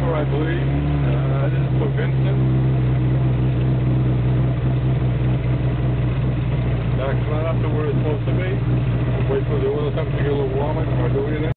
River, I believe. This is for Vincent. It's not up to where it's supposed to be. Wait for the oil temperature to get a little warmer. Are doing it.